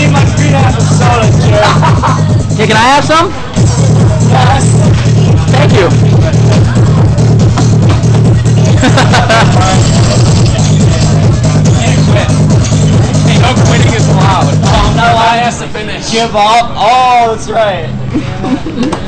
need my green apple soda, Joe. Hey, can I have some? Yes. Thank you. Hey, no quitting is allowed. Oh, no, I have to finish. Give up. Oh, that's right.